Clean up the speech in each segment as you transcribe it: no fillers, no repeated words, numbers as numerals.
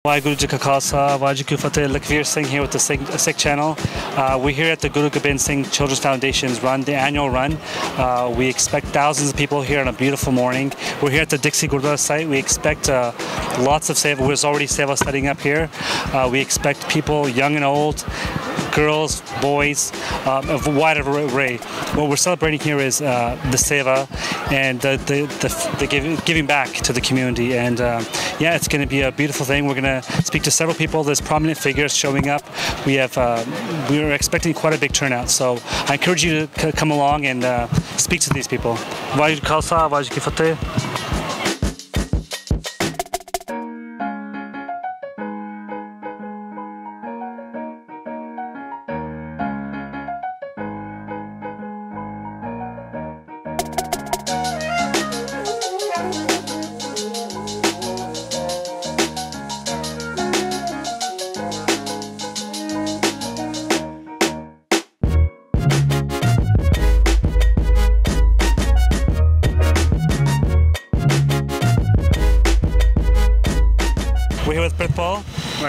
Waheguru Ji Ka Khalsa, Waheguru Ki Fateh. Lakhveer Singh here with the Sikh channel. We're here at the Guru Gobind Singh Children's Foundation's run, the annual run. We expect thousands of people here on a beautiful morning. We're here at the Dixie Gurdwara site. We expect lots of seva. There's already seva setting up here. We expect people, young and old, girls, boys, of a wide array. What we're celebrating here is the seva and the giving back to the community. And yeah, it's going to be a beautiful thing. We're going to speak to several people. There's prominent figures showing up. We're expecting quite a big turnout. So I encourage you to come along and speak to these people. Waheguru Khalsa, Waheguru Ki Fateh. We're here with Pritpal.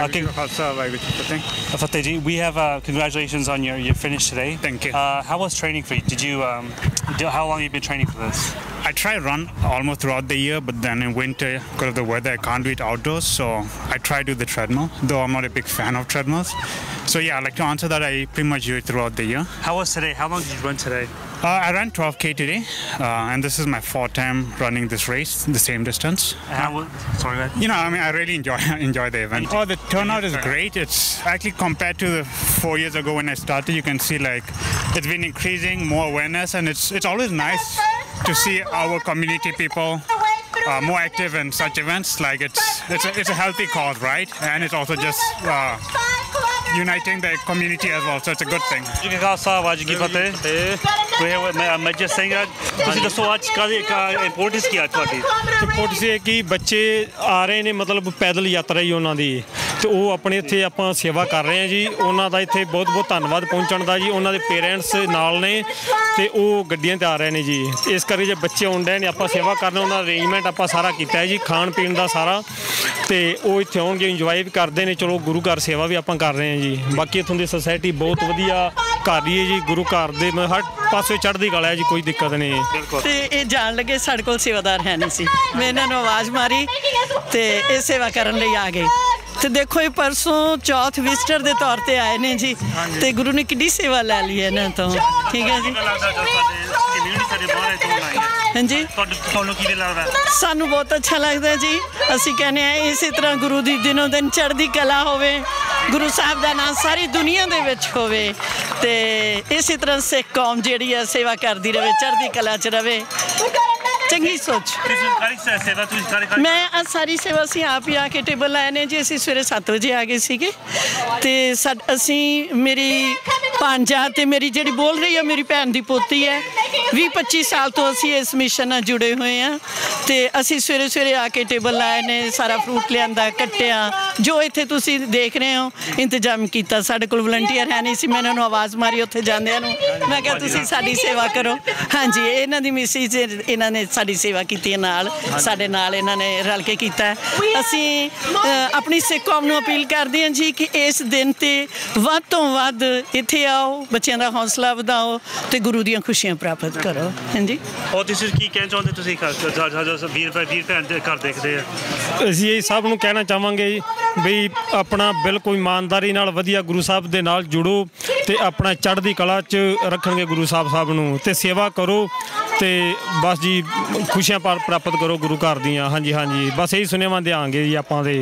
Fateh ji, we have congratulations on your finish today. Thank you. How was training for you? Did you how long have you been training for this? I try run almost throughout the year, but then in winter, because of the weather, I can't do it outdoors. So I try to do the treadmill, though I'm not a big fan of treadmills. So yeah, I'd like to answer that. I pretty much do it throughout the year. How was today? How long did you run today? I ran 12K today, and this is my fourth time running this race, the same distance. Sorry, man. You know, I mean, I really enjoy the event. Oh, the turnout is great. It's actually compared to the 4 years ago when I started, you can see like it's been increasing, more awareness, and it's always nice to see our community people more active in such events. Like it's a healthy cause, right? And it's also just uniting the community as well, so it's a good thing. Waheguru Ki Khalsa, Waheguru Ki Fateh. We're here with Major Singh. ਤੁਸੀਂ ਦੱਸੋ ਅੱਜ ਕਾਹਦੀ importance ਕੀ ਹੈ ਤੁਹਾਡੀ? Importance ਇਹ ਕਿ ਬੱਚੇ ਆ ਰਹੇ ਨੇ, ਮਤਲਬ ਪੈਦਲ ਯਾਤਰਾ ਹੀ ਉਹਨਾਂ ਦੀ, ਤੇ ਉਹ ਆਪਣੇ ਇੱਥੇ ਆਪਾਂ ਸੇਵਾ ਕਰ ਰਹੇ ਹਾਂ ਜੀ। ਉਹਨਾਂ ਦਾ ਇੱਥੇ ਬਹੁਤ ਬਹੁਤ ਧੰਨਵਾਦ ਪਹੁੰਚਣ ਦਾ ਜੀ। ਉਹਨਾਂ ਦੇ ਪੇਰੈਂਟਸ ਨਾਲ ਨੇ ਤੇ ਉਹ ਗੱਡੀਆਂ 'ਤੇ ਆ ਰਹੇ ਨੇ ਜੀ। ਇਸ ਕਰਕੇ ਜੇ ਬੱਚੇ ਆਉਂਦੇ ਨੇ, ਆਪਾਂ ਸੇਵਾ ਕਰਨਾ, ਉਹਨਾਂ ਦਾ ਅਰੇਂਜਮੈਂਟ ਆਪਾਂ ਸਾਰਾ ਕੀਤਾ ਹੈ ਜੀ, ਖਾਣ ਪੀਣ ਦਾ ਸਾਰਾ, ਤੇ ਉਹ ਇੱਥੇ ਆਉਣਗੇ, ਇੰਜੋਏ ਵੀ ਕਰਦੇ ਨੇ। ਚਲੋ ਗੁਰੂ ਘਰ ਸੇਵਾ ਵੀ ਆਪਾਂ ਕਰ ਰਹੇ ਹਾਂ ਜੀ। ਬਾਕੀ ਇੱਥੋਂ ਦੀ ਸੋਸਾਇਟੀ ਬਹੁਤ ਵਧੀਆ ਘਰ ਹੀ ਹੈ ਜੀ। ਗੁਰੂ ਘਰ ਦੇ ਹਰ ਪਾਸੇ ਚੜ੍ਹਦੀ ਕਲਾ ਹੈ ਜੀ, ਕੋਈ ਦਿੱਕਤ ਨਹੀਂ। ਤੇ ਇਹ ਜਾਣ ਲੱਗੇ ਸਾਡੇ ਕੋਲ ਸੇਵਾਦਾਰ ਹੈ ਨਹੀਂ ਸੀ, ਮੈਂ ਇਹਨਾਂ ਨੂੰ ਆਵਾਜ਼ ਮਾਰੀ ਤੇ ਇਹ ਸੇਵਾ ਕਰਨ ਲਈ ਆ ਗਏ। ਤੇ ਦੇਖੋ ਇਹ ਪਰਸੋਂ ਚੌਥ ਵਿਜ਼ਟਰ ਦੇ ਤੌਰ ਤੇ ਆਏ ਨੇ ਜੀ, ਤੇ ਗੁਰੂ ਨੇ ਕਿੱਡੀ ਸੇਵਾ ਲੈ ਲਈ ਹੈ ਇਹਨਾਂ ਤੋਂ। ਠੀਕ ਹੈ ਜੀ। ਹਾਂਜੀ, ਤੁਹਾਨੂੰ ਕਿਵੇਂ ਲੱਗਦਾ? ਸਾਨੂੰ ਬਹੁਤ ਅੱਛਾ ਲੱਗਦਾ ਜੀ। ਅਸੀਂ ਕਹਿੰਦੇ ਹਾਂ ਇਸੇ ਤਰ੍ਹਾਂ ਗੁਰੂ ਦੀ ਦਿਨੋਂ ਦਿਨ ਚੜ੍ਹਦੀ ਕਲਾ ਹੋਵੇ, ਗੁਰੂ ਸਾਹਿਬ ਦਾ ਨਾਮ ਸਾਰੀ ਦੁਨੀਆ ਦੇ ਵਿੱਚ ਹੋਵੇ, ਤੇ ਇਸੇ ਤਰ੍ਹਾਂ ਸਿੱਖ ਕੌਮ ਜਿਹੜੀ ਹੈ ਸੇਵਾ ਕਰਦੀ ਰਹੇ, ਚੜ੍ਹਦੀ ਕਲਾ 'ਚ ਰਹੇ। ਚੰਗੀ ਸੋਚ। ਮੈਂ ਸਾਰੀ ਸੇਵਾ ਅਸੀਂ ਆਪ ਹੀ ਆ ਕੇ ਟੇਬਲ ਲਾਏ ਨੇ ਜੀ। ਅਸੀਂ ਸਵੇਰੇ 7 ਵਜੇ ਆ ਗਏ ਸੀਗੇ, ਤੇ ਅਸੀਂ ਮੇਰੀ ਭਾਂਜਾ ਤੇ ਮੇਰੀ ਜਿਹੜੀ ਬੋਲ ਰਹੀ ਹੈ ਮੇਰੀ ਭੈਣ ਦੀ ਪੋਤੀ ਹੈ, 20-25 ਸਾਲ ਤੋਂ ਅਸੀਂ ਇਸ ਮਿਸ਼ਨ ਨਾਲ ਜੁੜੇ ਹੋਏ ਹਾਂ। ਤੇ ਅਸੀਂ ਸਵੇਰੇ ਸਵੇਰੇ ਆ ਕੇ ਟੇਬਲ ਲਾਏ ਨੇ, ਸਾਰਾ ਫਰੂਟ ਲਿਆਂਦਾ, ਕੱਟਿਆ, ਜੋ ਇੱਥੇ ਤੁਸੀਂ ਦੇਖ ਰਹੇ ਹੋ ਇੰਤਜ਼ਾਮ ਕੀਤਾ। ਸਾਡੇ ਕੋਲ ਵਲੰਟੀਅਰ ਹੈ ਨਹੀਂ ਸੀ, ਮੈਂ ਇਹਨਾਂ ਨੂੰ ਆਵਾਜ਼ ਮਾਰੀ ਉੱਥੇ ਜਾਂਦਿਆਂ ਨੂੰ, ਮੈਂ ਕਿਹਾ ਤੁਸੀਂ ਸਾਡੀ ਸੇਵਾ ਕਰੋ। ਹਾਂਜੀ, ਇਹਨਾਂ ਦੀ ਮਿਸਿਸ, ਇਹਨਾਂ ਨੇ ਸਾਡੀ ਸੇਵਾ ਕੀਤੀ ਹੈ ਨਾਲ, ਸਾਡੇ ਨਾਲ ਇਹਨਾਂ ਨੇ ਰਲ ਕੇ ਕੀਤਾ। ਅਸੀਂ ਆਪਣੀ ਸਿੱਖ ਕੌਮ ਨੂੰ ਅਪੀਲ ਕਰਦੇ ਹਾਂ ਜੀ ਕਿ ਇਸ ਦਿਨ 'ਤੇ ਵੱਧ ਤੋਂ ਵੱਧ ਇੱਥੇ ਆਓ, ਬੱਚਿਆਂ ਦਾ ਹੌਸਲਾ ਵਧਾਓ ਤੇ ਗੁਰੂ ਦੀਆਂ ਖੁਸ਼ੀਆਂ ਪ੍ਰਾਪਤ ਕਰੋ। ਹਾਂਜੀ, ਔਰ ਤੁਸੀਂ ਕੀ ਕਹਿਣਾ ਚਾਹੁੰਦੇ? ਤੁਸੀਂ ਵੀਰ ਭੈਣ ਦੇ ਘਰ ਦੇਖਦੇ ਆ, ਅਸੀਂ ਇਹ ਸਭ ਨੂੰ ਕਹਿਣਾ ਚਾਹਾਂਗੇ ਜੀ ਵੀ ਆਪਣਾ ਬਿਲਕੁਲ ਇਮਾਨਦਾਰੀ ਨਾਲ ਵਧੀਆ ਗੁਰੂ ਸਾਹਿਬ ਦੇ ਨਾਲ ਜੁੜੋ, ਤੇ ਆਪਣਾ ਚੜ੍ਹਦੀ ਕਲਾ 'ਚ ਰੱਖਣਗੇ ਗੁਰੂ ਸਾਹਿਬ ਨੂੰ, ਤੇ ਸੇਵਾ ਕਰੋ, ਤੇ ਬਸ ਜੀ ਖੁਸ਼ੀਆਂ ਪ੍ਰਾਪਤ ਕਰੋ ਗੁਰੂ ਘਰ ਦੀਆਂ। ਹਾਂਜੀ ਹਾਂਜੀ, ਬਸ ਇਹੀ ਸੁਨੇਹਾ ਦਿਆਂਗੇ ਜੀ ਆਪਾਂ ਦੇ।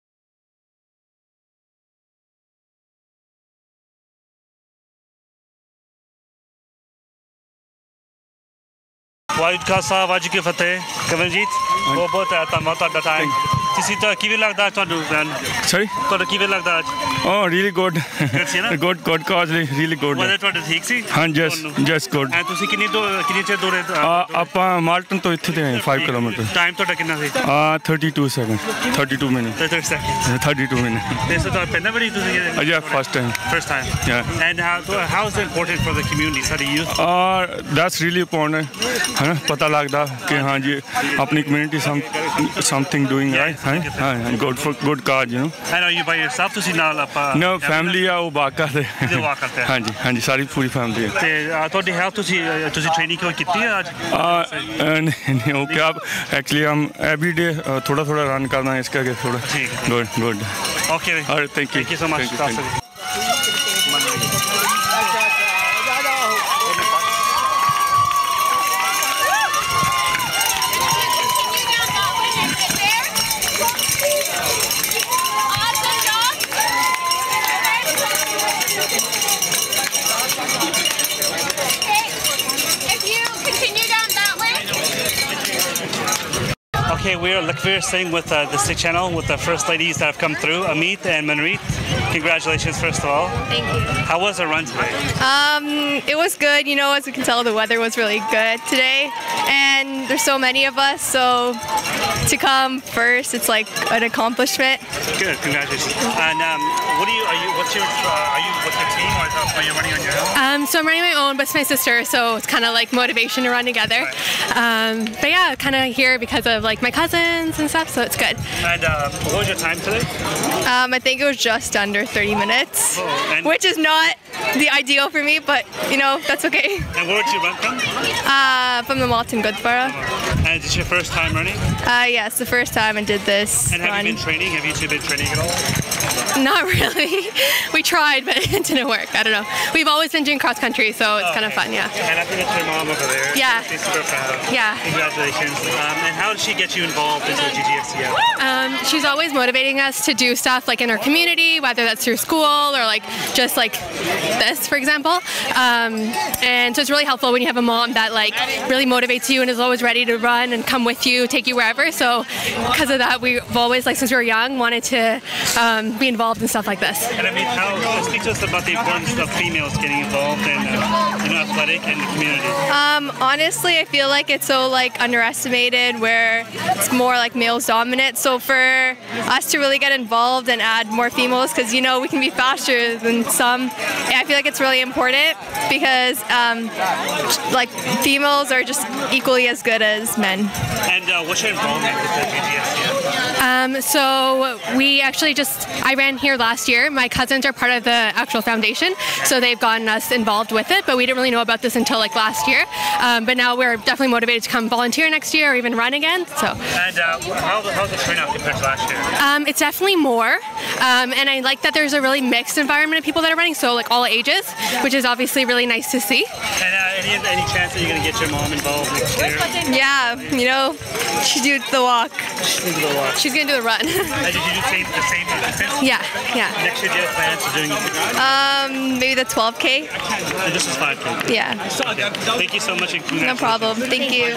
ਵਾਹਿਗੁਰੂ ਜੀ ਕਾ ਖਾਲਸਾ, ਵਾਹਿਗੁਰੂ ਕੀ ਫਤਿਹ। ਕਵਲਜੀਤ, ਬਹੁਤ ਬਹੁਤ ਧੰਨਵਾਦ ਤੁਹਾਡਾ ਟਾਈਮ। ਤੁਸੀਂ ਤਾਂ ਕਿਵੇਂ ਲੱਗਦਾ ਤੁਹਾਨੂੰ? ਸੌਰੀ, ਤੁਹਾਨੂੰ ਕਿਵੇਂ ਲੱਗਦਾ ਅੱਜ? Oh, really good. Good, cause really good. weather ਤੁਹਾਡਾ ਠੀਕ ਸੀ? ਹਾਂ, just good. ਐ ਤੁਸੀਂ ਕਿੰਨੀ ਚਿਰ ਦੌੜੇ? ਆਪਾਂ ਮਾਲਟਨ ਤੋਂ ਇੱਥੇ ਤੇ ਆਏ 5 ਕਿਲੋਮੀਟਰ। ਟਾਈਮ ਤੁਹਾਡਾ ਕਿੰਨਾ ਸੀ? 32 seconds, 32 minutes. 32 minutes. This is ਪਹਿਲਾਂ ਵਾਰੀ ਤੁਸੀਂ? Yeah, first time. Yeah. And how is it important for the community, study youth? That's really important. है ना, पता लगता कि हाँ जी अपनी community something doing right. good cause, you know. And are you by yourself? ਤੁਸੀਂ ਨਾਲ ਆਪਾਂ No, family ਆ ਉਹ walk ਕਰਦੇ ਤੇ walk ਕਰਦੇ ਆ। ਹਾਂਜੀ ਹਾਂਜੀ ਸਾਰੀ ਪੂਰੀ family ਹੈ ਤੇ ਤੁਹਾਡੀ ਹੈਲਥ ਤੁਸੀਂ ਟ੍ਰੇਨਿੰਗ ਕੋਈ ਕੀਤੀ ਹੈ ਅੱਜ? नहीं ओके आप एक्चुअली हम एवरी डे थोड़ा थोड़ा रन करना है इसका थोड़ा good okay thank you so much. Okay, we are Lakhvir Singh with the Sikh channel with the first ladies that have come through, Amit and Manreet. Congratulations, first of all. Thank you. How was the run today? It was good. You know, as we can tell, the weather was really good today, and there's so many of us. So to come first, it's like an accomplishment. Good, congratulations. And what are you with your team, or are you running on your own? So I'm running my own, but it's my sister, so it's kind of like motivation to run together. But yeah, kind of here because of like my cousins and stuff, so it's good. And what was your time today? I think it was just under 30 minutes, which is not the ideal for me, but you know, that's okay. And where did you run from? From the Malton Goodborough. And is this your first time running? Yes, the first time I did this And have run. you been training? Have you two been training at all? Not really. We tried, but it didn't work. I don't know. We've always been doing cross country, so it's kind of fun, yeah. And I think it's your mom over there. Yeah. She's super proud. Yeah. Congratulations. And how did she get you involved into the GGFCF? She's always motivating us to do stuff like in our community, whether that's through school or like just like this, for example. And so it's really helpful when you have a mom that like really motivates you and is always ready to run and come with you, take you wherever. So because of that, we've always, like since we were young, wanted to be involved in stuff like this. And I mean, speak to us about the importance of females getting involved in athletic and the community. Honestly, I feel like it's so like underestimated, where it's more like males dominant. So for us to really get involved and add more females, because you know we can be faster than some, I feel like it's really important because like females are just equally as good as men. And what's your involvement with the GGFCF? So we actually I ran here last year. My cousins are part of the actual foundation, so they've gotten us involved with it, but we didn't really know about this until like last year. But now we're definitely motivated to come volunteer next year or even run again. So. And how's the turnout compared to last year? It's definitely more, and I like that there's a really mixed environment of people that are running, so like all ages, which is obviously really nice to see. And any chance that you're going to get your mom involved next year? Yeah, you know, she's doing the walk. She's going to do the run. And did you do the same distance? Yeah. Next year, do you have plans of doing Maybe the 12K. And this is 5K? Yeah. Okay. Thank you so much. And congratulations. No problem. Thank you.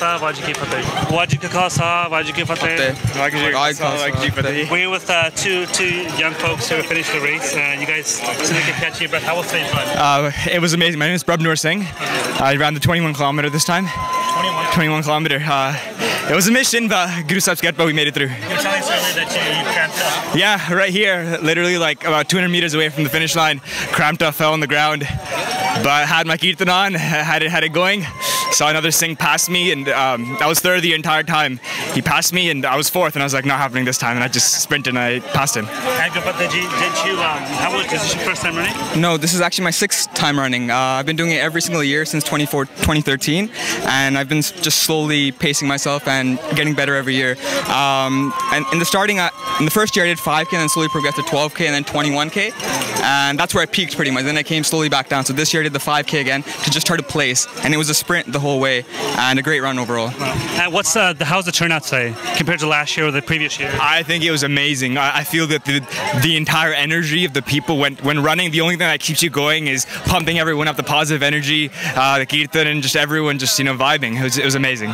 We're with two young folks who have finished the race. You guys, so they can catch your breath. How was today's run? It was amazing. My name is Gobind Singh. I ran the 21 kilometer this time. 21 kilometer. It was a mission, but Guru Sahib's get, but we made it through. You were telling us earlier that you cramped up. Yeah, right here, literally like about 200 meters away from the finish line, cramped up, fell on the ground. But I had my kirtan on, had it going. Saw another Singh pass me, and I was third the entire time. He passed me, and I was fourth, and I was like, not happening this time, and I just sprinted and I passed him. But did you, is this your first time running? No, this is actually my 6th time running. I've been doing it every single year since 2013, and I've been just slowly pacing myself and getting better every year. And in the first year I did 5K, and then slowly progressed to 12K and then 21K, and that's where I peaked pretty much. Then I came slowly back down. So this year I did the 5K again to just try to place, and it was a sprint the whole way, and a great run overall. And how's the turnout today compared to last year or the previous year? I think it was amazing. I feel that the entire energy of the people when running, the only thing that keeps you going is pumping everyone up, the positive energy, the kirtan, and just everyone just vibing. It was amazing.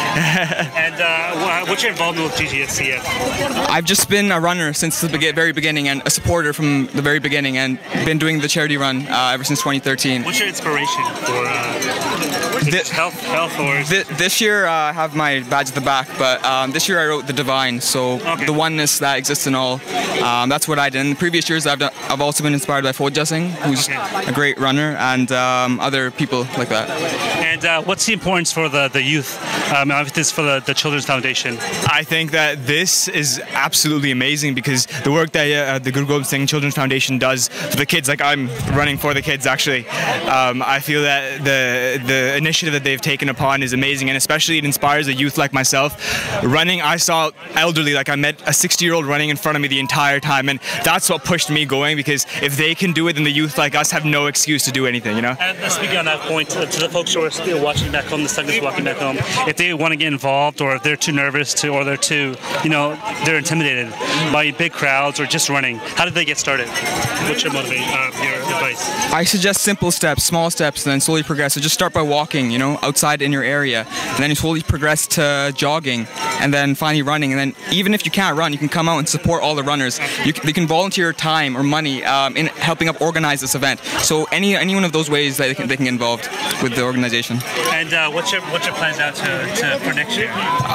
And what's your involvement with GGFCF? I've just been a runner since the very beginning, and a supporter from the very beginning, and been doing the charity run ever since 2013. What's your inspiration for? Health or? This year I have my badge at the back, but this year I wrote the divine, so the oneness that exists in all. That's what I did. In the previous years, I've also been inspired by Foja Singh, who's a great runner, and other people like that. And what's the importance for the youth? This for the Children's Foundation. I think that this is absolutely amazing because the work that the Guru Gobind Singh Children's Foundation does for the kids, like I'm running for the kids actually, I feel that the initiative that they've taken upon is amazing, and especially it inspires a youth like myself. Running, I saw elderly, like I met a 60-year-old running in front of me the entire time, and that's what pushed me going, because if they can do it, then the youth like us have no excuse to do anything, you know? And speaking on that point, to the folks who are still watching back home, the Sundays walking back home, if they want to get involved, or if they're too nervous to, or they're too, they're intimidated by big crowds or just running, how did they get started? What's your advice? I suggest simple steps, small steps, and then slowly progress. So just start by walking, outside in your area, and then you slowly progress to jogging, and then finally running. And then even if you can't run, you can come out and support all the runners. They can volunteer time or money in helping up organize this event. So any one of those ways that they can get involved with the organization. And what's your plans out for next year?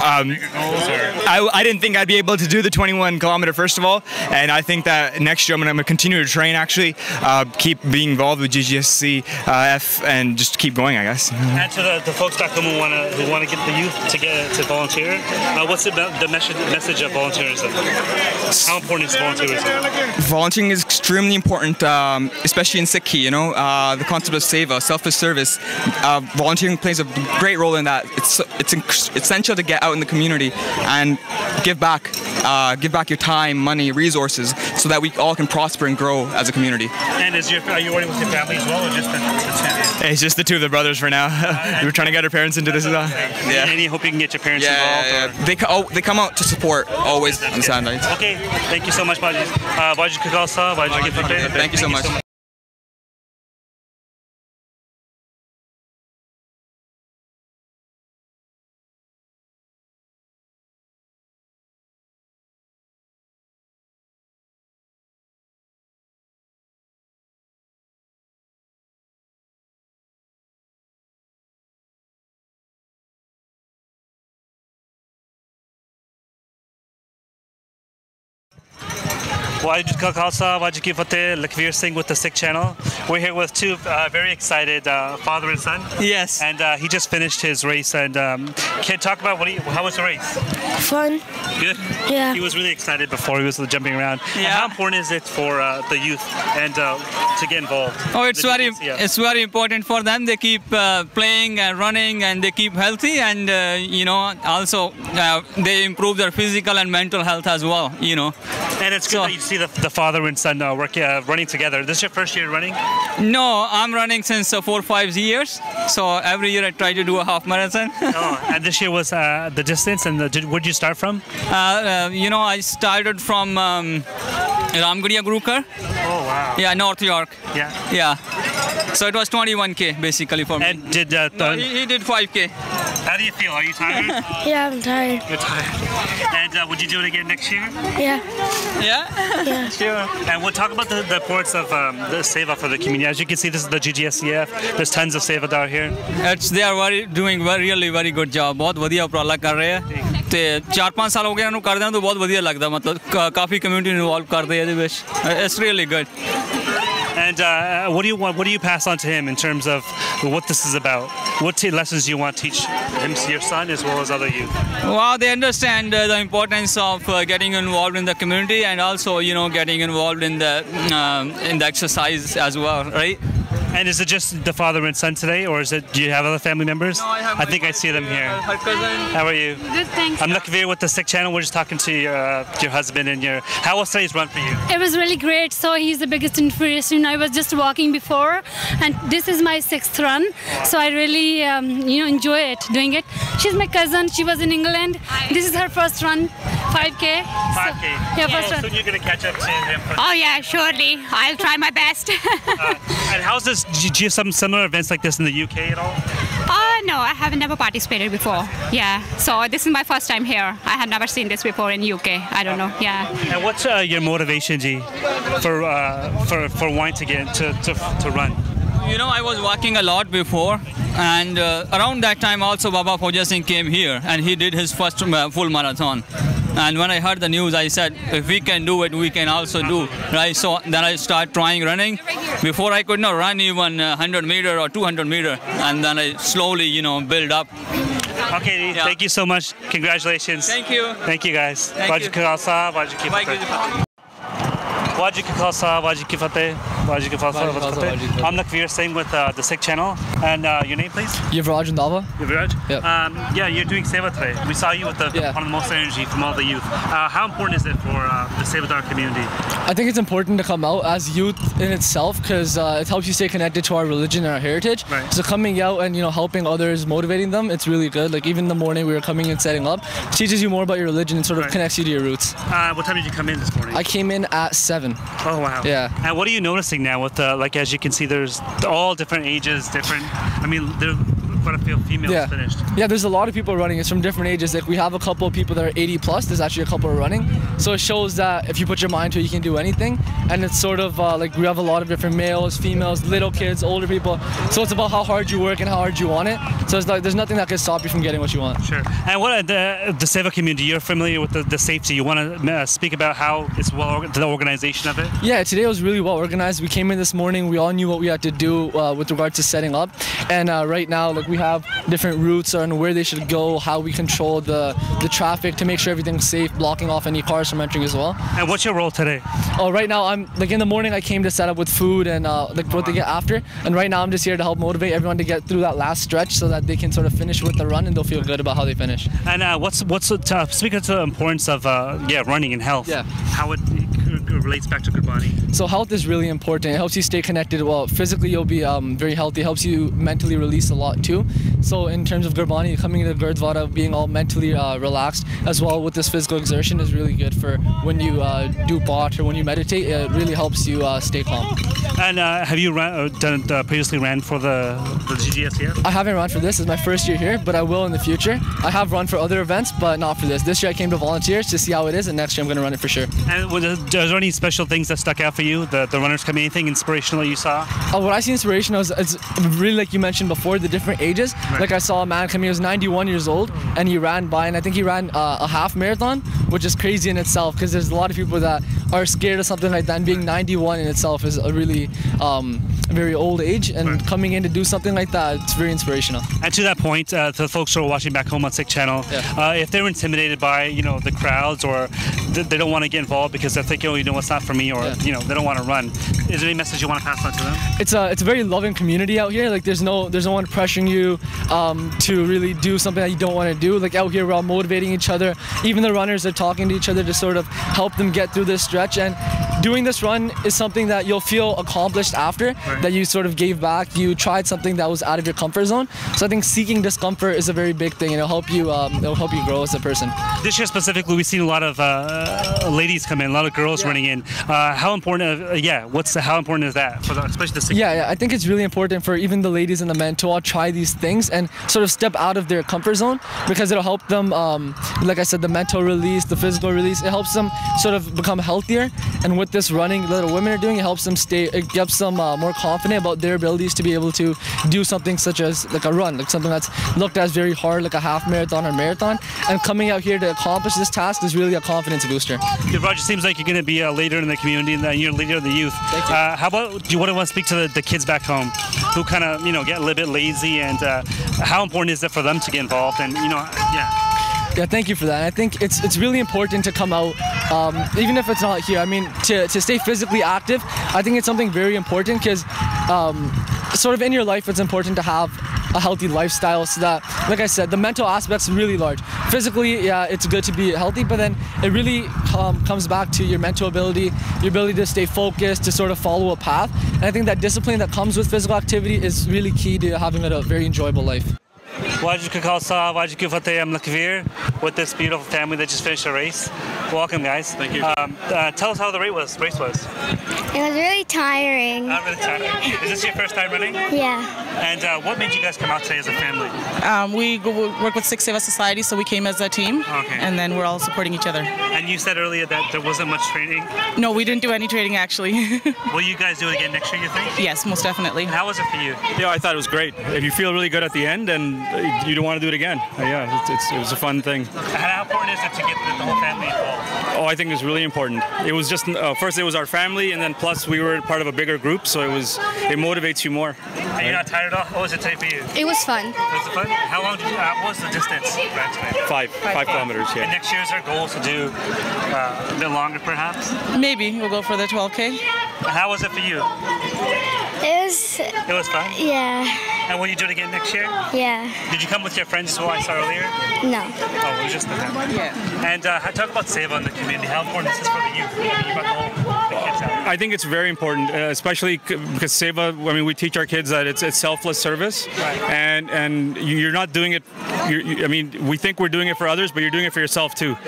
I didn't think I'd be able to do the 21 kilometer first of all, and I think that next year I'm going to continue to train actually, keep being involved with GGSC, and just keep going, I guess. And to the folks back home who want to get the youth to volunteer, what's the message of volunteerism? How important is volunteerism? Volunteering is extremely important, especially in Sikhi. The concept of seva, selfless service. Volunteering plays a great role in that. It's essential to get out in the community and give back your time, money, resources, so that we all can prosper and grow as a community. And are you running with your family as well, or just the two? It's just the two of the brothers for now. We're trying to get our parents into this as well. Yeah. Any hope you can get your parents involved? Yeah. They come out to support always on Saturdays. Okay, thank you so much, Baji. Thank you so much. Lakhvir Singh with the Sikh channel. We're here with two very excited father and son. Yes. And he just finished his race. And can talk about how was the race? Fun. Good. Yeah. He was really excited before he was jumping around. Yeah. And how important is it for the youth and to get involved? Oh, it's very important for them. They keep playing and running, and they keep healthy, and also they improve their physical and mental health as well. And it's good that you see the father and son running together. This is your first year running? No, I'm running since 4 or 5 years. So every year I try to do a half marathon. And this year was the distance. And where did you start from? I started from Ramgarhia Gurukar. Oh wow! Yeah, North York. Yeah. So it was 21K basically for me. And did he did 5K. How do you feel? Are you tired? Yeah, I'm tired. You're tired. And would you do it again next year? Yeah. Yeah? Sure. And we'll talk about the importance of the seva for the community. As you can see, this is the GGSCF. There's tons of sevadar here. They are doing really very good job. बहुत बढ़िया उपराला कर रहे हैं. ते 4-5 साल हो गए इन्होंने कर दिया तो बहुत बढ़िया लगता मतलब काफी community involved कर दिया है this. It's really good. And what do you pass on to him in terms of what this is about? What lessons do you want to teach him, your son, as well as other youth? Well, they understand the importance of getting involved in the community, and also, getting involved in the exercise as well, right? And is it just the father and son today, or do you have other family members? No, I think I see them here. Her cousin. How are you? Good, thanks. I'm Lakhvir with the Sikh channel. We're just talking to your husband and how was today's run for you? It was really great. So he's the biggest inspiration. I was just walking before, and this is my 6th run. So I really, enjoy it, doing it. She's my cousin. She was in England. This is her first run, 5K. 5K. Yeah, first run. Soon you're going to catch up to him. Oh yeah, surely. I'll try my best. And how's this? Do you have some similar events like this in the UK at all? No, I haven't never participated before. Yeah, so this is my first time here. I have never seen this before in UK. I don't know. Yeah. And what's your motivation, G, for wanting to get to run? You know, I was walking a lot before, and around that time also Baba Fauja Singh came here and he did his first full marathon. And when I heard the news, I said, if we can do it, we can also do, right? So then I started trying running. Before I could not run even 100 meter or 200 meter, and then I slowly, you know, build up. Okay, thank you so much. Congratulations. Thank you. Thank you, guys. Thank you. Wajhi Ka Khalsa, Wajhi Ki Fateh, Wajhi Ka Khalsa, Wajhi Ki Fateh. I'm Lakveer Singh with the Sikh channel. And your name, please? Yuvraj Randhawa. Yuvraj? Yep. Yeah, you're doing Seva today. We saw you with one of the most energy from all the youth. How important is it for the Sevadar community? I think it's important to come out as youth in itself because it helps you stay connected to our religion and our heritage. Right. So coming out and helping others, motivating them, it's really good. Like even in the morning we were coming and setting up, it teaches you more about your religion and sort of connects you to your roots. What time did you come in this morning? I came in at 7. Oh wow. Yeah. And what are you noticing now with like as you can see there's all different ages, I mean there are quite a few females finished. Yeah, there's a lot of people running. It's from different ages. Like we have a couple of people that are 80 plus. There's actually a couple are running. So it shows that if you put your mind to it, you can do anything. And it's sort of like we have a lot of different males, females, little kids, older people. So it's about how hard you work and how hard you want it. So it's like there's nothing that can stop you from getting what you want. Sure. And what the Seva community, you're familiar with the safety. You want to speak about how it's the organization of it? Yeah, today was really well organized. We came in this morning. We all knew what we had to do with regards to setting up. And right now, like we have different routes on where they should go, how we control the traffic to make sure everything's safe, blocking off any cars from entering as well. And what's your role today? Oh, right now I'm like in the morning I came to set up with food and like what they get after. And right now I'm just here to help motivate everyone to get through that last stretch so that they can sort of finish with the run and they'll feel good about how they finish. And speaking to the importance of running and health. Yeah. How it relates back to Gurbani. So health is really important. It helps you stay connected. Well, physically you'll be very healthy. It helps you mentally release a lot too. So in terms of Gurbani, coming into Gurdwara, being all mentally relaxed as well with this physical exertion is really good for when you do Path or when you meditate. It really helps you stay calm. And have you previously ran for the GGS here? I haven't run for this. It's my first year here, but I will in the future. I have run for other events, but not for this. This year I came to volunteer to see how it is, and next year I'm going to run it for sure. And is there any special things that stuck out for you? The runners coming, anything inspirational you saw? What I see inspirational is it's really like you mentioned before, the different ages. Right. Like I saw a man coming, he was 91 years old, and he ran by, and I think he ran a half marathon, which is crazy in itself because there's a lot of people that are scared of something like that, and being 91 in itself is a really very old age, and coming in to do something like that, it's very inspirational. And to that point, to the folks who are watching back home on Sikh channel, if they're intimidated by the crowds or they don't want to get involved because they're thinking, it's not for me, or they don't want to run, is there any message you want to pass on to them? It's a very loving community out here. Like there's no one pressuring you to really do something that you don't want to do. Like out here we're all motivating each other. Even the runners are talking to each other to sort of help them get through this stretch, and doing this run is something that you'll feel accomplished after, that you sort of gave back. You tried something that was out of your comfort zone. So I think seeking discomfort is a very big thing, and it'll help you grow as a person. This year specifically, we've seen a lot of ladies come in, a lot of girls running in. How important? How important is that for especially the Sikh? Yeah, I think it's really important for even the ladies and the men to all try these things and sort of step out of their comfort zone, because it'll help them. Like I said, the mental release, the physical release. It helps them sort of become healthier. And with this running that the women are doing, it helps them it gets them more confident about their abilities to be able to do something such as like a run, like something that's looked as very hard, like a half marathon or marathon. And coming out here to accomplish this task is really a confidence booster. Yeah, Roger, it seems like you're going to be a leader in the community and you're a leader of the youth. How about, do you want to speak to the kids back home who kind of, get a little bit lazy, and how important is it for them to get involved? And, Yeah, thank you for that. I think it's really important to come out, even if it's not here. I mean, to stay physically active, I think it's something very important because sort of in your life, it's important to have a healthy lifestyle so that, like I said, the mental aspect's really large. Physically, yeah, it's good to be healthy, but then it really comes back to your mental ability, your ability to stay focused, to sort of follow a path. And I think that discipline that comes with physical activity is really key to having a very enjoyable life. Wajju Ka Khalsa, Wajju Ki Fateh. I'm Lakvir with this beautiful family that just finished a race. Welcome, guys. Thank you. Tell us how the race was. It was really tiring. Not really tiring. Is this your first time running? Yeah. And what made you guys come out today as a family? We work with Sikh Seva Society, so we came as a team. Okay. And then we're all supporting each other. And you said earlier that there wasn't much training? No, we didn't do any training, actually. Will you guys do it again next year, you think? Yes, most definitely. And how was it for you? Yeah, I thought it was great. If you feel really good at the end, and you don't want to do it again. Yeah, it was a fun thing. And how important is it to get the whole family involved? Oh, I think it was really important. It was just first it was our family, and then plus we were part of a bigger group, so it motivates you more. And you're not tired at all? What was it today for you? It was fun. Was it fun? How long did you? What was the distance? 5 kilometers. Yeah. And next year is our goal to do a bit longer, perhaps. Maybe we'll go for the 12K. How was it for you? It was fun? Yeah. And will you do it again next year? Yeah. Did you come with your friends who I saw earlier? No. Oh, it was just the family? Yeah. And talk about Seva in the community. How important is this for the youth? You brought the kids out. I think it's very important, especially because Seva, I mean, we teach our kids that it's selfless service. Right. And you're not doing it, I mean, we think we're doing it for others, but you're doing it for yourself too.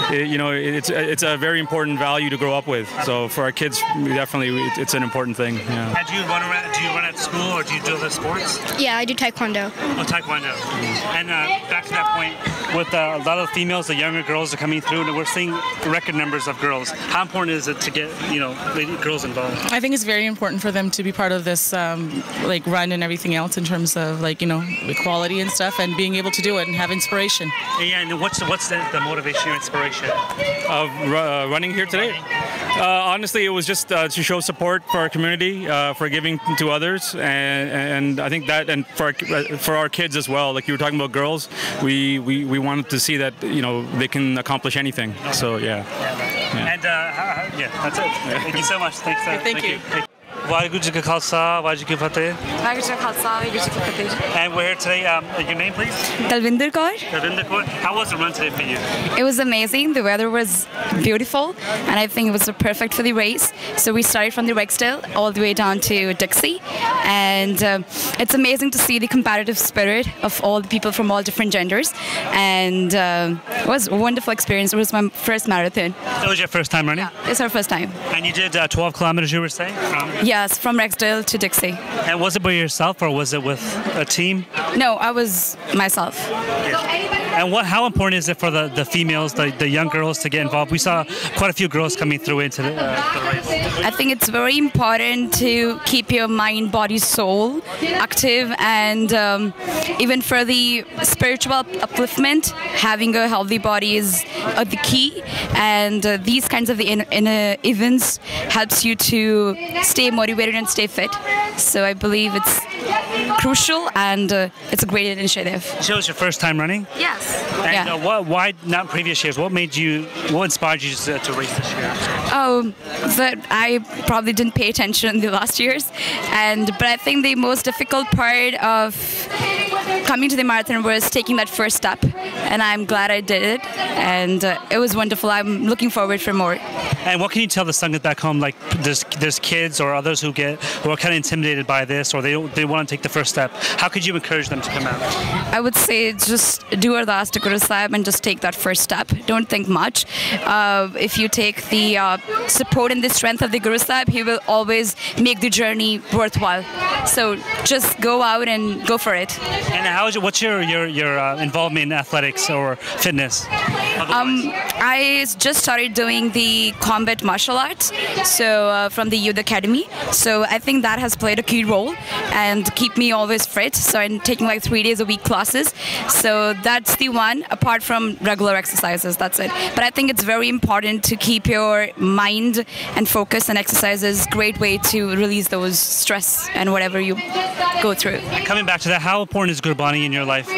It's a very important value to grow up with. So for our kids, definitely, it's an important thing. Yeah. And do you run at school, or do you do other sports? Yeah, I do taekwondo. Oh, taekwondo. And back to that point, with a lot of females, the younger girls are coming through, and we're seeing record numbers of girls. How important is it to get, girls involved? I think it's very important for them to be part of this, run and everything else in terms of, equality and stuff, and being able to do it and have inspiration. Yeah, and what's the motivation or inspiration? Of running here today? Honestly, it was just to show support for our community, for giving to others, and I think that, and for our kids as well. Like you were talking about girls, we wanted to see that they can accomplish anything. So yeah. And that's it. Thank you so much. Thanks. Thank you. Wajju Ka Khalsa, Wajju Ki Fateh. Wajju Ka Khalsa, Wajju Ki Fateh. And we're here today. Your name, please? Dalvinder Kaur. Dalvinder Kaur. How was the run today for you? It was amazing. The weather was beautiful, and I think it was perfect for the race. So we started from the Rexdale all the way down to Dixie, and it's amazing to see the competitive spirit of all the people from all different genders. And it was a wonderful experience. It was my first marathon. That was your first time running? Yeah, it's our first time. And you did 12 kilometers, you were saying? Yes, from Rexdale to Dixie. And was it by yourself, or was it with a team? No, I was myself. And how important is it for the females, the young girls, to get involved? We saw quite a few girls coming through into the race. I think it's very important to keep your mind, body, soul active, and even for the spiritual upliftment, having a healthy body is the key. And these kinds of events helps you to stay motivated and stay fit. So I believe it's crucial, and it's a great initiative. So it was your first time running? Yes. And why not previous years? What inspired you to race this year? Oh, that I probably didn't pay attention in the last years, but I think the most difficult part of coming to the marathon was taking that first step, and I'm glad I did it, and it was wonderful. I'm looking forward for more. And what can you tell the Sangat back home? Like there's kids or others who are kind of intimidated by this, or they want to take the first step. How could you encourage them to come out? I would say just do Ardas to Guru Sahib and just take that first step. Don't think much. If you take the support and the strength of the Guru Sahib, he will always make the journey worthwhile. So just go out and go for it. And what's your involvement in athletics or fitness? I just started doing the combat martial arts, so from the youth academy. So I think that has played a key role and keep me always fit. So I'm taking like 3 days a week classes. So that's the one, apart from regular exercises, that's it. But I think it's very important to keep your mind and focus, and exercise is a great way to release those stress and whatever you go through. Coming back to that, how important is Gurbani in your life?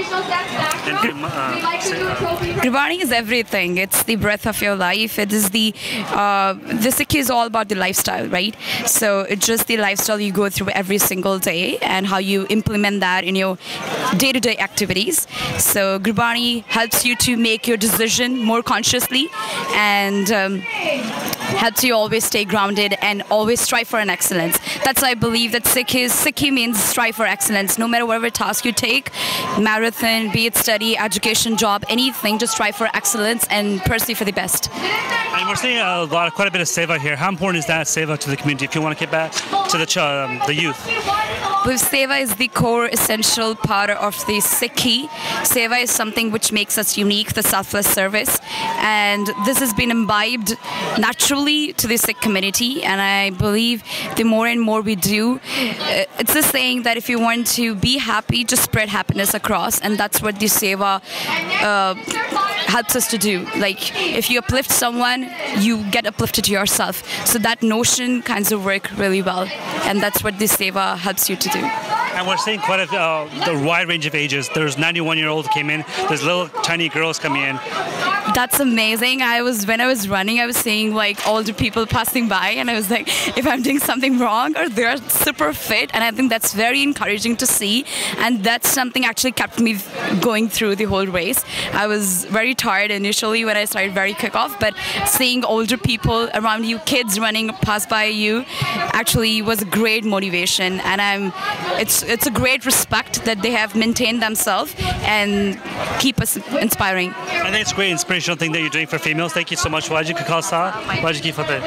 Gurbani is everything. It's the breath of your life. It is the Sikh is all about the lifestyle, right? So it's just the lifestyle you go through every single day and how you implement that in your day-to-day activities. So Gurbani helps you to make your decision more consciously, and helps you always stay grounded and always strive for an excellence. That's why I believe that Sikhi means strive for excellence. No matter whatever task you take, take, marathon, be it study, education, job, anything, just strive for excellence and pursue for the best. And we're seeing quite a bit of seva here. How important is that seva to the community if you want to get back to the youth? Well, seva is the core essential part of the Sikhi. Seva is something which makes us unique, the selfless service. And this has been imbibed naturally to the Sikh community. And I believe the more and more we do, it's a saying that if you want to be happy, just spread happiness across. And that's what the seva helps us to do. Like, if you uplift someone, you get uplifted yourself. So that notion kinds of work really well. And that's what this seva helps you to do. And we're seeing quite a wide range of ages. There's 91-year-olds came in. There's little tiny girls coming in. That's amazing. When I was running, I was seeing like older people passing by, and I was like, if I'm doing something wrong, or they're super fit, and I think that's very encouraging to see. And that's something actually kept me going through the whole race. I was very tired initially when I started very kickoff, but seeing older people around you, kids running past by you, actually was a great motivation. And it's a great respect that they have maintained themselves and keep us inspiring. I think it's a great inspirational thing that you're doing for females. Thank you so much. Wajib Ka Khalsa, Wajib Ki Fateh.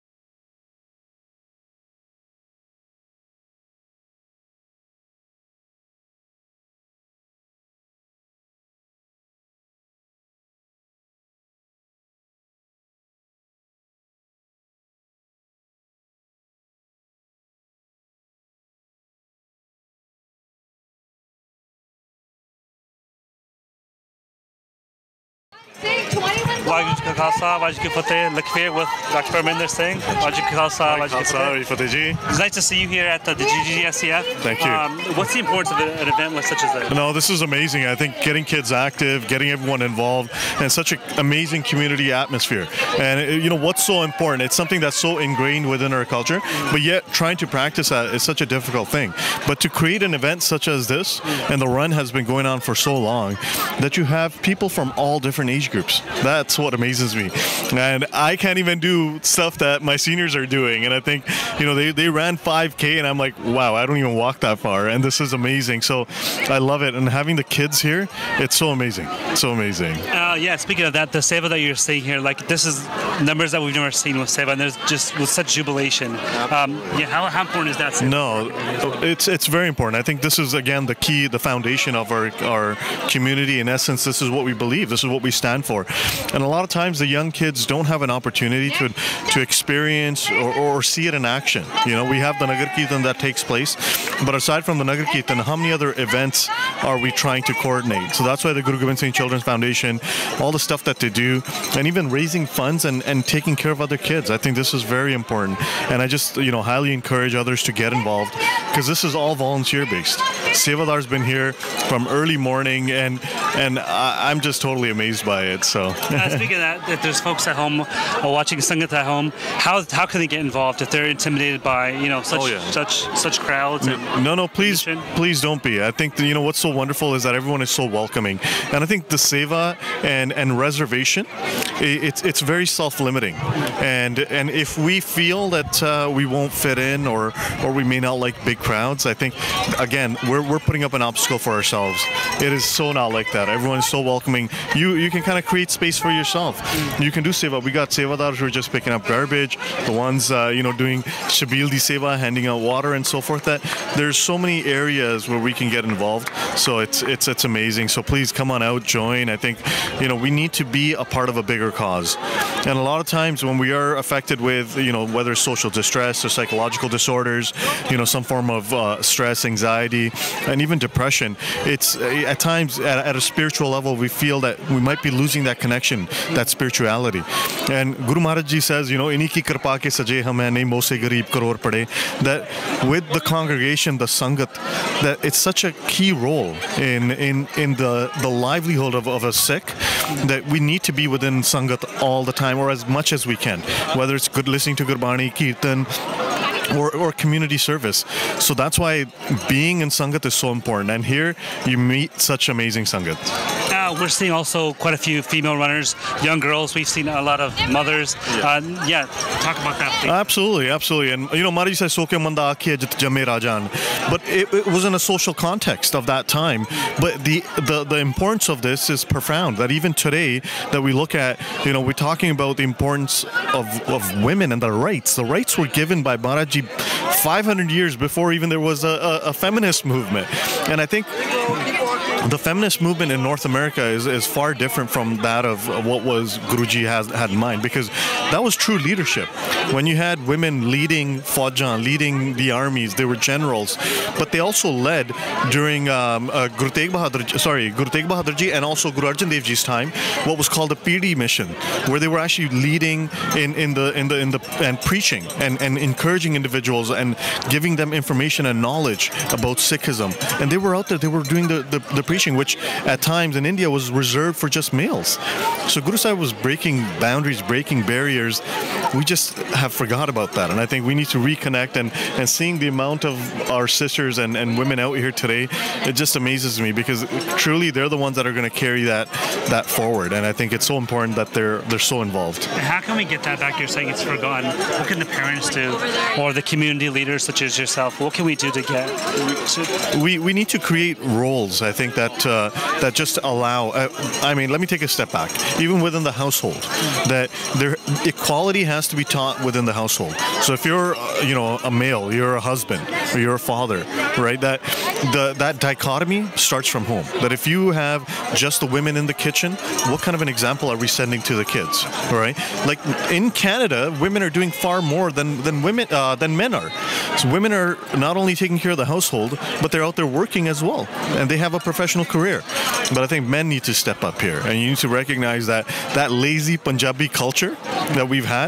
Wajib Ka Khalsa, Wajib Ki Fateh, Lakfir with Dr. Parminder Singh. Wajib Ka Khalsa, Wajib Ki Fateh. It's nice to see you here at the GGSCF. Thank you. What's the importance of an event such as this? No, this is amazing. I think getting kids active, getting everyone involved, and such an amazing community atmosphere. And you know what's so important? It's something that's so ingrained within our culture, but yet trying to practice that is such a difficult thing. But to create an event such as this, and the run has been going on for so long, that you have people from all different age groups. That's what amazes me. And I can't even do stuff that my seniors are doing. And I think, you know, they ran 5K, and I'm like, wow, I don't even walk that far. And this is amazing. So I love it. And having the kids here, it's so amazing. So amazing. Yeah, speaking of that, the seva that you're seeing here, like this is numbers that we've never seen with seva, and there's just with such jubilation. Yeah, how important is that seva? No, it's very important. I think this is, again, the key, the foundation of our community. In essence, this is what we believe. This is what we stand for. And a lot of times the young kids don't have an opportunity to experience or see it in action. You know, we have the Nagar Kirtan that takes place, but aside from the Nagar Kirtan, how many other events are we trying to coordinate? So that's why the Guru Gobind Singh Children's Foundation, all the stuff that they do, and even raising funds and taking care of other kids. I think this is very important. And I just, you know, highly encourage others to get involved, because this is all volunteer based. Sevadar's been here from early morning, and I'm just totally amazed by it. So speaking of that, if there's folks at home watching Sangat at home, how can they get involved if they're intimidated by, you know, such crowds? No, please don't be. I think that, you know, what's so wonderful is that everyone is so welcoming, and I think the seva and reservation, it's very self-limiting, and if we feel that we won't fit in or we may not like big crowds, I think again we're putting up an obstacle for ourselves. It is so not like that. Everyone is so welcoming. You can kind of create space for yourself. You can do seva. We got sevadars who are just picking up garbage, the ones you know, doing shabil di seva, handing out water and so forth. That there's so many areas where we can get involved. So it's amazing. So please come on out, join. I think, you know, we need to be a part of a bigger cause. And a lot of times when we are affected with, you know, whether social distress or psychological disorders, you know, some form of stress, anxiety, and even depression, it's at times at a spiritual level we feel that we might be losing that connection, that spirituality. And Guru Maharaj Ji says, you know, "Inhi ki kripa ke saje hum hain, nahi moh se gareeb crore pade," that with the congregation, the sangat, that it's such a key role in the livelihood of a Sikh, that we need to be within sangat all the time, or as much as we can, whether it's good listening to Gurbani, Kirtan, or community service. So that's why being in Sangat is so important. And here you meet such amazing Sangat. we're seeing also quite a few female runners, young girls. We've seen a lot of mothers. Talk about that, please. Absolutely. And Mari says soke manda akhiya jit jamme rajan. But it was in a social context of that time. But the importance of this is profound. That even today, that we look at, we're talking about the importance of women and the rights. The rights were given by Maharaji 500 years before even there was a feminist movement. And I think the feminist movement in North America is far different from that of what was Guruji had in mind, because that was true leadership. When you had women leading Faujan, leading the armies, they were generals, but they also led during Guru Tegh Bahadur Ji and also Guru Arjan Dev Ji's time what was called the PD mission, where they were actually leading in the and preaching and encouraging individuals and giving them information and knowledge about Sikhism. And they were out there, they were doing the preaching, which at times in India was reserved for just males. So Guru Sahib was breaking boundaries, breaking barriers. We just have forgot about that. And I think we need to reconnect, and seeing the amount of our sisters and women out here today, it just amazes me, because truly they're the ones that are going to carry that forward. And I think it's so important that they're so involved. How can we get that back? You're saying it's forgotten. What can the parents do, or the community leaders such as yourself? What can we do to get to? We need to create roles, I think, that just allow, let me take a step back. Even within the household, that equality has to be taught within the household. So if you're, a male, you're a husband, or you're a father, right? That dichotomy starts from home. That if you have just the women in the kitchen, what kind of an example are we sending to the kids, right? Like in Canada, women are doing far more than men are. So women are not only taking care of the household, but they're out there working as well, and they have a professional career. But I think men need to step up here, and you need to recognize that lazy Punjabi culture that we've had,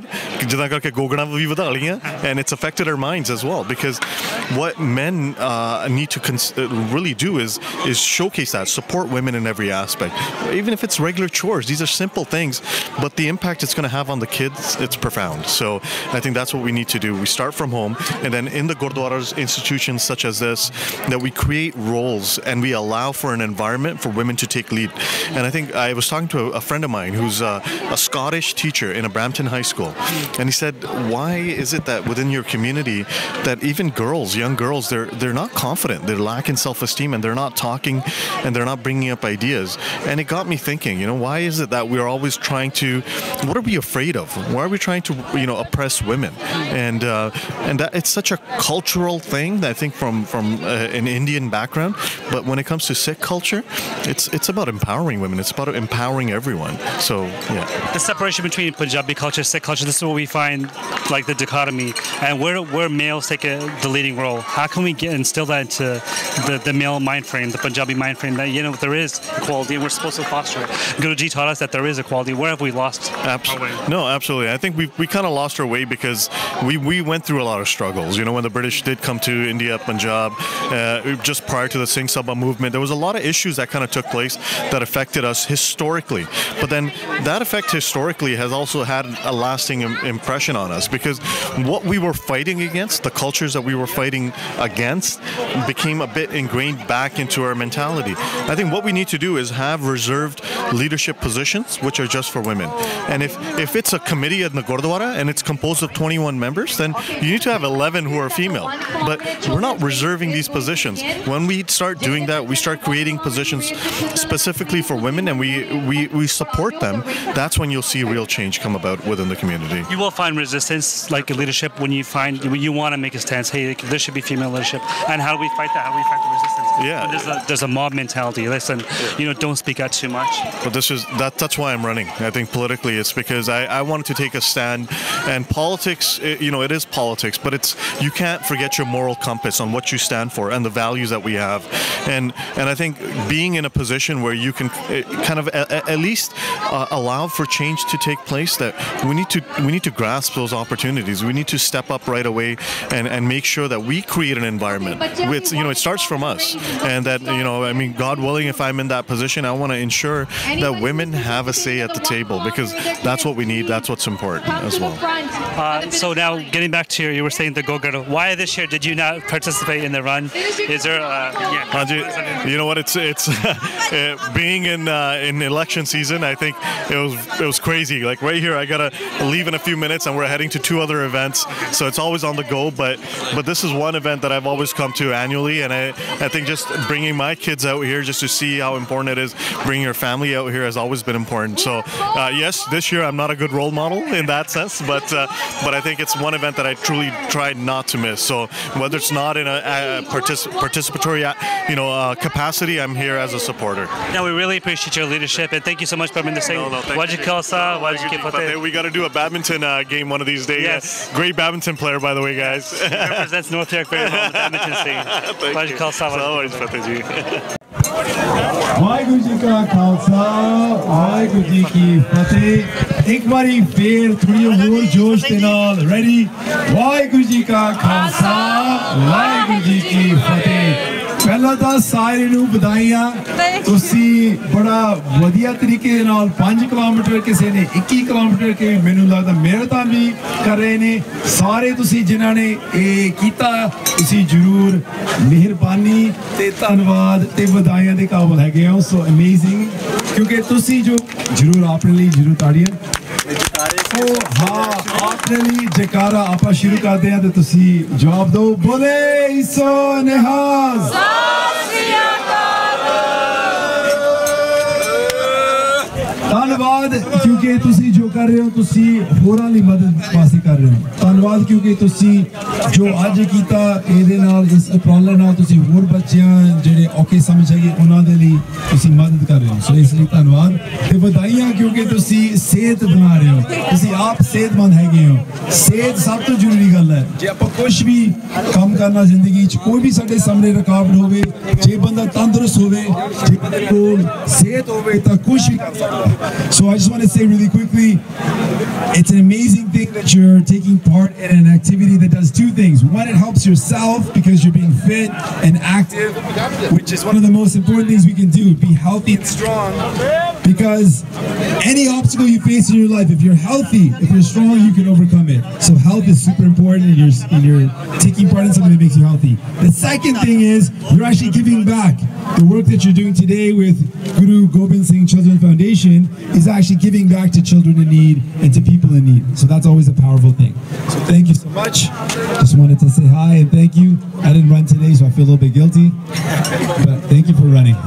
and it's affected our minds as well, because what men need to really do is showcase that, support women in every aspect, even if it's regular chores. These are simple things, but the impact it's going to have on the kids, it's profound. So I think that's what we need to do. We start from home, and then in the Gurdwaras, institutions such as this, that we create roles and we allow for an environment for women to take lead. And I think I was talking to a friend of mine who's a Scottish teacher in a Brampton high school, and he said, why is it that within your community that even girls, young girls, they're not confident, they're lacking self-esteem, and they're not talking, and they're not bringing up ideas? And it got me thinking, why is it that we're always trying to, what are we afraid of? Why are we trying to, oppress women? And that it's such a cultural thing, I think, from an Indian background. But when it comes to Sikh culture, it's about empowering women. It's about empowering everyone. So yeah. The separation between Punjabi culture, Sikh culture, this is what we find, like the dichotomy, and where males take the leading role. How can we instill that into the male mind frame, the Punjabi mind frame, that there is equality and we're supposed to foster it? Guruji taught us that there is equality. Where have we lost our way? No, absolutely. I think we kind of lost our way because we went through a lot of struggles. When the British did come to India, Punjab, just prior to the Singh Sabha movement, there was a lot of issues that kind of took place that affected us historically. But then that effect historically has also had a lasting impression on us, because what we were fighting against, the cultures that we were fighting against, became a bit ingrained back into our mentality. I think what we need to do is have reserved leadership positions which are just for women. And if it's a committee in the Gurdwara and it's composed of 21 members, then you need to have 11 who are female. But we're not reserving these positions. When we start doing that, we start creating positions specifically for women, and we support them. That's when you'll see real change come about within the community. You will find resistance, like leadership, when you want to make a stance. Hey, there should be female leadership. And how do we fight that? How do we fight the resistance? Yeah, there's a mob mentality. Listen, don't speak out too much. But that's why I'm running. I think politically, it's because I wanted to take a stand. And politics, it is politics, but you can't forget your moral compass on what you stand for and the values that we have. And I think being in a position where you can kind of at least allow for change to take place, that we need to grasp those opportunities. We need to step up right away and make sure that we create an environment. It starts from us, and that God willing, if I'm in that position, I want to ensure that women have a say at the table, because that's what we need. That's what's important as well. So now, getting back to you were saying the go-getter. Why this year did you not participate in the run? Is there? You know what? It's being in election season. I think it was crazy. Like right here, I gotta leave in a few minutes, and we're heading to 2 other events. So it's always on the go. But this is one event that I've always come to annually, and I think just bringing my kids out here just to see how important it is, bringing your family out here has always been important. So yes, this year I'm not a good role model in that sense, but I think it's one event that I truly tried not to miss. So whether it's not in a participatory capacity, I'm here as a supporter. No, we really appreciate your leadership, and thank you so much for the Singh. We got to do a badminton game one of these days. Yes. Great badminton player, by the way, guys. He represents North York very well in the badminton scene. Waheguru ji ਕਾ ਖਾਲਸਾ ਵਾਹਿਗੁਰੂ ਜੀ ਕੀ ਫਤਿਹ ਇੱਕ ਵਾਰੀ ਫੇਰ ਥੋੜੀ ਹੋਰ ਜੋਸ਼ ਦੇ ਨਾਲ ready Waheguru ji ਕਾ ਖਾਲਸਾ ਵਾਹਿਗੁਰੂ ਜੀ ਕੀ ਫਤਿਹ ਪਹਿਲਾਂ ਤਾਂ ਸਾਰਿਆਂ ਨੂੰ ਵਧਾਈਆਂ ਤੁਸੀਂ ਬੜਾ ਵਧੀਆ ਤਰੀਕੇ ਦੇ ਨਾਲ 5 ਕਿਲੋਮੀਟਰ ਕਿਸੇ ਨੇ 21 ਕਿਲੋਮੀਟਰ ਕੇ ਮੈਨੂੰ ਲੱਗਦਾ ਮੈਰਾਥਨ ਵੀ ਕਰ ਰਹੇ ਨੇ ਸਾਰੇ ਤੁਸੀਂ ਜਿਨ੍ਹਾਂ ਨੇ ਇਹ ਕੀਤਾ ਤੁਸੀਂ ਜ਼ਰੂਰ ਮਿਹਰਬਾਨੀ ਤੇ ਧੰਨਵਾਦ ਤੇ ਵਧਾਈਆਂ ਦੇ ਕਾਬਿਲ ਹੈਗੇ ਹੋ ਸੋ ਅਮੇਜ਼ਿੰਗ ਕਿਉਂਕਿ ਤੁਸੀਂ ਜੋ ਜ਼ਰੂਰ ਆਪਣੇ ਲਈ ਜ਼ਰੂਰ ਤਾੜੀਆਂ ਸੋ ਹਾਂ ਆਪਣੇ ਲਈ ਜੈਕਾਰਾ ਆਪਾਂ ਸ਼ੁਰੂ ਕਰਦੇ ਹਾਂ ਤੇ ਤੁਸੀਂ ਜਵਾਬ ਦਿਓ ਬੋਲੇ ਸੋ ਨਿਹਾਲ ਧੰਨਵਾਦ ਕਿਉਂਕਿ ਤੁਸੀਂ ਜੋ ਕਰ ਰਹੇ ਹੋ ਤੁਸੀਂ ਹੋਰਾਂ ਲਈ ਮਦਦ ਵਾਸਤੇ ਕਰ ਰਹੇ ਹੋ ਧੰਨਵਾਦ ਕਿਉਂਕਿ ਤੁਸੀਂ ਜੋ ਅੱਜ ਕੀਤਾ ਇਹਦੇ ਨਾਲ ਇਸ ਉਪਰਾਲੇ ਨਾਲ ਤੁਸੀਂ ਹੋਰ ਬੱਚਿਆਂ ਜਿਹੜੇ ਔਖੇ ਸਮਝ ਹੈਗੇ ਉਹਨਾਂ ਦੇ ਲਈ ਤੁਸੀਂ ਮਦਦ ਕਰ ਰਹੇ ਹੋ ਸੋ ਇਸ ਲਈ ਧੰਨਵਾਦ ਤੇ ਵਧਾਈਆਂ ਕਿਉਂਕਿ ਤੁਸੀਂ ਸਿਹਤ ਬਣਾ ਰਹੇ ਹੋ ਤੁਸੀਂ ਆਪ ਸਿਹਤਮੰਦ ਹੈਗੇ ਹੋ ਸਿਹਤ ਸਭ ਤੋਂ ਜ਼ਰੂਰੀ ਗੱਲ ਹੈ ਜੇ ਆਪਾਂ ਕੁਝ ਵੀ ਕੰਮ ਕਰਨਾ ਜ਼ਿੰਦਗੀ 'ਚ ਕੋਈ ਵੀ ਸਾਡੇ ਸਾਹਮਣੇ ਰੁਕਾਵਟ ਹੋਵੇ ਜੇ ਬੰਦਾ ਤੰਦਰੁਸਤ ਹੋਵੇ ਜੇ ਬੰਦੇ ਕੋਲ ਸਿਹਤ ਹੋਵੇ ਤਾਂ ਕੁਝ ਵੀ ਕਰ ਸਕਦਾ So I just want to say really quickly, it's an amazing thing that you're taking part in an activity that does 2 things. One, it helps yourself because you're being fit and active, which is one of the most important things we can do, be healthy and strong. Because any obstacle you face in your life, if you're healthy, if you're strong, you can overcome it. So health is super important and you're taking part in something that makes you healthy. The second thing is you're actually giving back. The work that you're doing today with Guru Gobind Singh Children's Foundation is actually giving back to children in need and to people in need. So that's always a powerful thing. So thank you so much. Just wanted to say hi and thank you. I didn't run today, so I feel a little bit guilty. But thank you for running.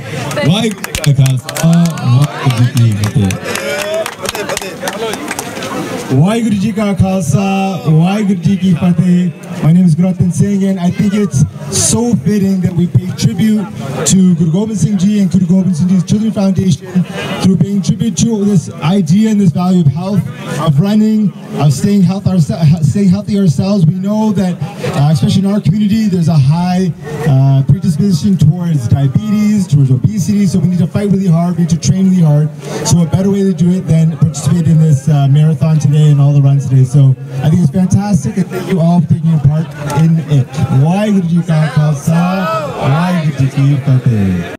Waheguru Ji Ka Khalsa, Waheguru Ji Ki Fateh. My name is Gobind Singh, and I think it's so fitting that we pay tribute to Guru Gobind Singh Ji and Guru Gobind Singh Ji's Children's Foundation through paying tribute to this idea and this value of health, of running, of staying healthy ourselves. We know that, especially in our community, there's a high predisposition towards diabetes, towards obesity, so we need to fight really hard, we need to train really hard. So a better way to do it than participate in this marathon today and all the runs today. So I think it's fantastic, and thank you all for taking part in it. Waheguru Ji Ka Khalsa, Waheguru Ji Ki Fateh.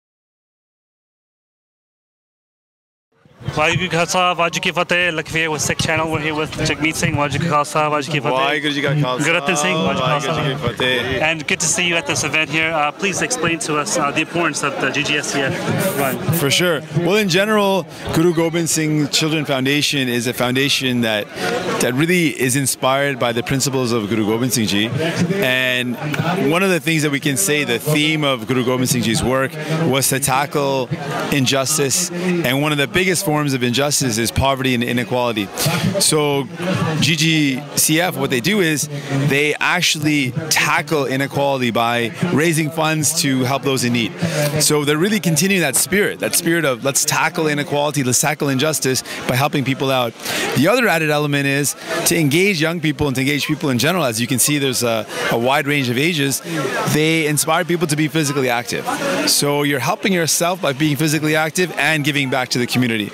Waheguru Ji Ka Khalsa, Waheguru Ji Ki Fateh. Lakveer with Sikh channel. We're here with Jagmeet Singh. Waheguru Ji Ka Khalsa, Waheguru Ji Ki Fateh. Waheguru Ji Ka Khalsa, Gobind Singh. Waheguru Ji Ki Fateh. And good to see you at this event here. Please explain to us the importance of the GGSCF run. For sure. Well, in general, Guru Gobind Singh Children Foundation is a foundation that really is inspired by the principles of Guru Gobind Singh Ji. And one of the things that we can say, the theme of Guru Gobind Singh Ji's work was to tackle injustice. And one of the biggest forms of injustice is poverty and inequality. So GGCF, what they do is they actually tackle inequality by raising funds to help those in need. So they're really continuing that spirit of let's tackle inequality, let's tackle injustice by helping people out. The other added element is to engage young people and to engage people in general. As you can see, there's a wide range of ages. They inspire people to be physically active. So you're helping yourself by being physically active and giving back to the community.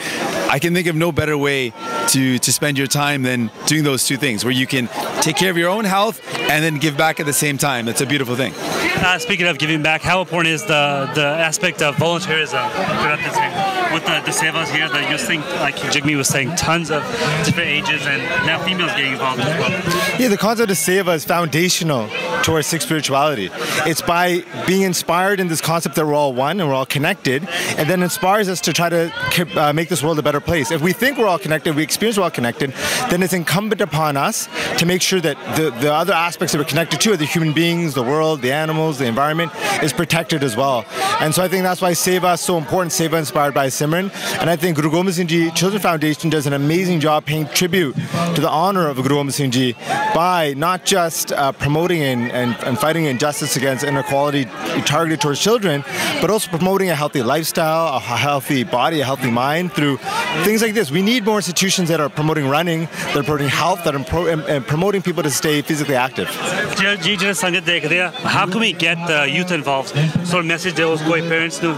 I can think of no better way to spend your time than doing those two things, where you can take care of your own health and then give back at the same time. That's a beautiful thing. Speaking of giving back, how important is the aspect of volunteerism with the sevas here? The youth thing, like Jigme was saying, tons of different ages and now females getting involved as well. Yeah, the concept of seva is foundational to our Sikh spirituality. It's by being inspired in this concept that we're all one and we're all connected, and then inspires us to try to make this world a better place. If we think we're all connected, we experience we're all connected, then it's incumbent upon us to make sure that the other aspects that we're connected to, the human beings, the world, the animals, the environment, is protected as well. And so I think that's why seva is so important. Seva inspired by Simran, and I think Guru Gobind Singh Ji Children's Foundation does an amazing job paying tribute to the honor of Guru Gobind Singh Ji by not just promoting and fighting injustice against inequality targeted towards children, but also promoting a healthy lifestyle, a healthy body, a healthy mind through things like this. We need more institutions that are promoting running, that are promoting health, that are promoting people to stay physically active. How can we get the youth involved? So message there was going parents do.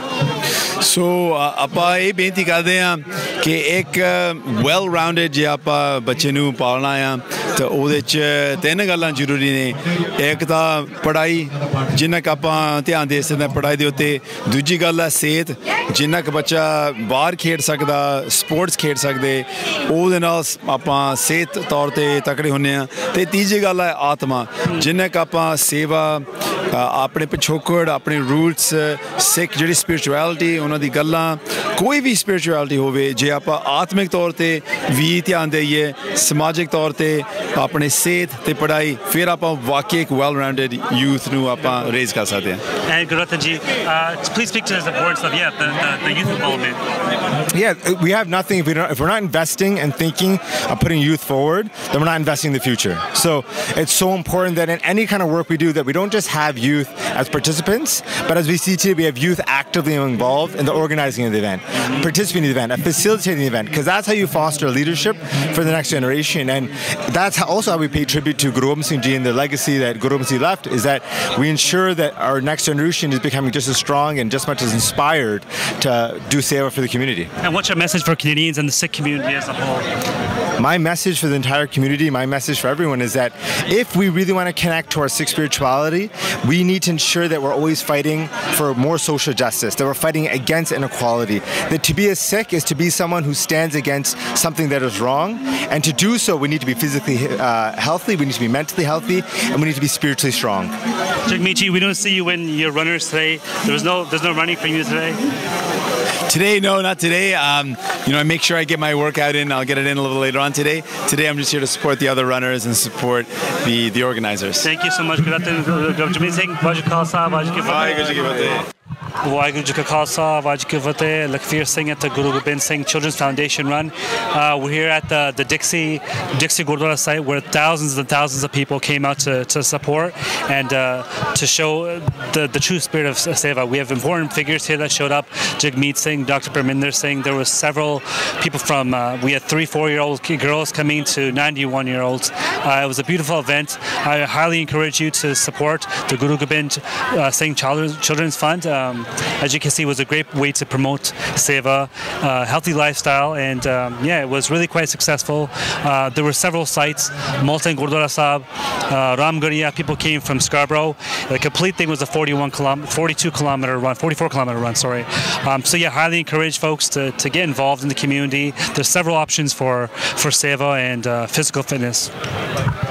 So ਆਪਾਂ ਇਹ ਬੇਨਤੀ ਕਰਦੇ ਹਾਂ ਕਿ ਇੱਕ well ਰਾਊਂਡਡ ਜੇ ਆਪਾਂ ਬੱਚੇ ਨੂੰ ਪਾਲਣਾ ਆ ਤਾਂ ਉਹਦੇ 'ਚ ਤਿੰਨ ਗੱਲਾਂ ਜ਼ਰੂਰੀ ਨੇ। ਇੱਕ ਤਾਂ ਪੜ੍ਹਾਈ, ਜਿੰਨਾ ਕੁ ਆਪਾਂ ਧਿਆਨ ਦੇ ਸਕਦੇ ਹਾਂ ਪੜ੍ਹਾਈ ਦੇ ਉੱਤੇ। ਦੂਜੀ ਗੱਲ ਹੈ ਸਿਹਤ, ਜਿੰਨਾ ਕੁ ਬੱਚਾ ਬਾਹਰ ਖੇਡ ਸਕਦਾ, ਸਪੋਰਟਸ ਖੇਡ ਸਕਦੇ, ਉਹਦੇ ਨਾਲ ਆਪਾਂ ਸਿਹਤ ਤੌਰ 'ਤੇ ਤਕੜੇ ਹੁੰਦੇ ਹਾਂ। ਅਤੇ ਤੀਜੀ ਗੱਲ ਹੈ ਆਤਮਾ, ਜਿੰਨਾ ਕੁ ਆਪਾਂ ਸੇਵਾ ਆਪਣੇ ਪਿਛੋਕੜ, ਆਪਣੇ ਰੂਟਸ, ਸਿੱਖ ਜਿਹੜੀ ਸਪਿਰਿਚੁਅਲਿਟੀ, ਉਹਨਾਂ ਦੀ ਗੱਲਾਂ, ਕੋਈ ਵੀ ਸਪਿਰਿਚੁਅਲਿਟੀ ਹੋਵੇ, ਜੇ ਆਪਾਂ ਆਤਮਿਕ ਤੌਰ 'ਤੇ ਵੀ ਧਿਆਨ ਦੇਈਏ, ਸਮਾਜਿਕ ਤੌਰ 'ਤੇ ਆਪਣੇ ਸਿਹਤ ਅਤੇ ਪੜ੍ਹਾਈ, ਫਿਰ ਆਪਾਂ ਵਾਕਈ ਇੱਕ ਵੈਲ ਰਾਊਂਡਡ ਯੂਥ ਨੂੰ ਆਪਾਂ ਰੇਜ਼ ਕਰ ਸਕਦੇ ਹਾਂ। And Guratan ji, please speak to the importance of the youth involvement. Yeah, we have nothing if we're not investing and thinking of putting youth forward, then we're not investing in the future. So it's so important that in any kind of work we do, that we don't just have youth as participants, but as we see today, we have youth actively involved in the organizing of the event, participating in the event, and facilitating the event, because that's how you foster leadership for the next generation. And that's also how we pay tribute to Guru Gobind Singh Ji and the legacy that Guru Gobind Singh left, is that we ensure that our next generation is becoming just as strong and just much as inspired to do seva for the community. And what's your message for Canadians and the Sikh community as a whole? My message for the entire community, my message for everyone, is that if we really want to connect to our Sikh spirituality, we need to ensure that we're always fighting for more social justice, that we're fighting against inequality, that to be a Sikh is to be someone who stands against something that is wrong, and to do so we need to be physically healthy, we need to be mentally healthy, and we need to be spiritually strong. Jagmeet ji, we don't see you in your runners today. There's no running for you today. Today, no, not today. I make sure I get my workout in. I'll get it in a little later on today. Today, I'm just here to support the other runners and support the organizers. Thank you so much. Gurmeet Singh, Wajh Khalsa, Wajh Ki Fateh. Waheguru Ji Ka Khalsa, Waheguru Ji Ki Fateh. Lakhvir Singh at the Guru Gobind Singh Children's Foundation run. We're here at the Dixie Gurdwara site, where thousands and thousands of people came out to support and to show the true spirit of seva. We have important figures here that showed up: Jagmeet Singh, Dr. Parminder Singh. There were several people from. We had 3-4-year-old girls coming to 91-year-olds. It was a beautiful event. I highly encourage you to support the Guru Gobind Singh Children's Fund. As you can see, it was a great way to promote seva, healthy lifestyle, and it was really quite successful. There were several sites: Multan Gurdwara Sahib, Ramgarhia. People came from Scarborough. The complete thing was a 44 kilometer run. Sorry. Highly encourage folks to get involved in the community. There's several options for seva and physical fitness.